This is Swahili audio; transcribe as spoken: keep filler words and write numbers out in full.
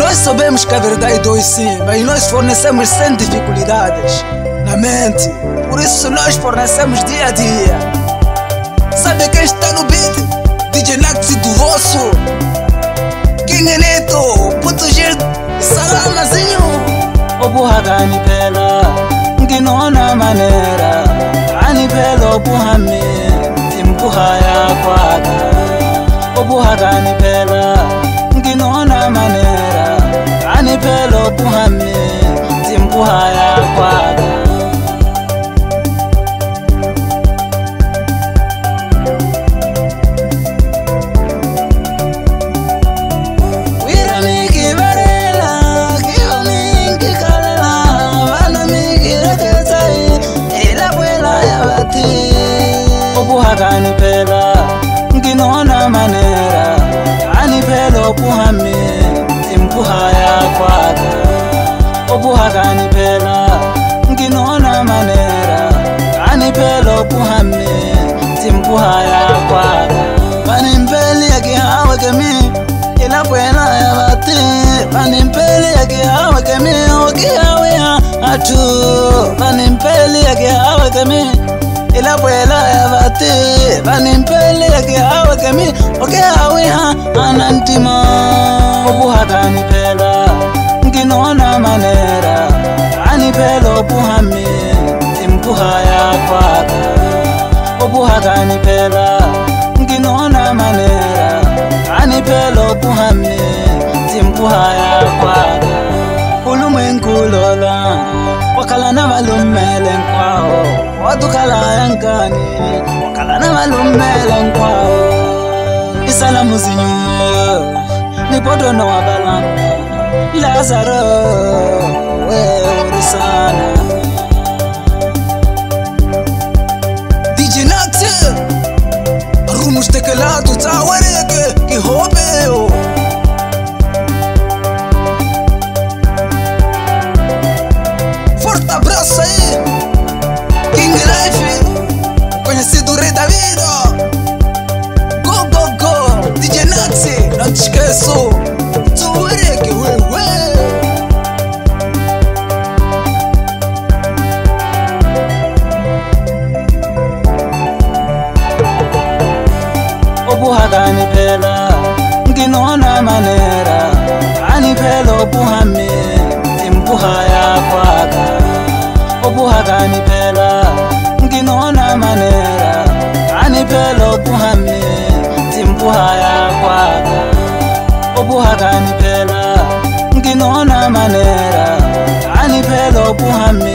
Nós sabemos que a verdade dói sim, mas nós fornecemos sem dificuldades na mente. Por isso nós fornecemos dia a dia. Sabe quem está no beat? D J Naxi do vosso King Neto, Puto Gil, Salamazinho. Obuha gani pela, nginona manera. Gani pela obuha me, timbuha ya kwaga. Obuha gani pela, nginona manera. Gani pela obuha me, timbuha ya kwaga. Obuha gani pela, nginona manera. Gani pela obuha me, timbuha ya kwaga. Obuha gani pela, nginona manera. Gani pela obuha me, timbuha ya kwaga. Bani mpeli ya kihawa kemi, ila kwela ya bati. Bani mpeli ya kihawa kemi, okihawa ya atu. Bani mpeli ya kihawa kemi, ila kwela ya bati. Bani mpeli ya kihawa kemi, okihawa ya anantima. Obuha gani pela, nginona manera. Gani pela obuha me, timbuha ya kwaga. Obuha gani pela, nginona manera. Gani pela obuha me, timbuha ya kwaga. Ulimwengu lola, wakala na malumele nkwao. Wadukala yankani, wakala na malumele nkwao. Isalamu zinyo, nipoto no wabalanga. Lazaro, we urisana. D J Naxi, rumus tekelatu tawareke, kihobeo. Forte abraço aí, King Life, conhecido Rei da Vida. Go, go, go, D J Naxi, não te esqueço. Tawareke, we, we. Obuha gani pela, nginona manera. Gani pela obuha me, timbuha ya kwaga. Obuha gani pela, nginona manera. Gani pela obuha me, timbuha ya kwaga. Obuha gani pela, nginona manera. Gani pela obuha me,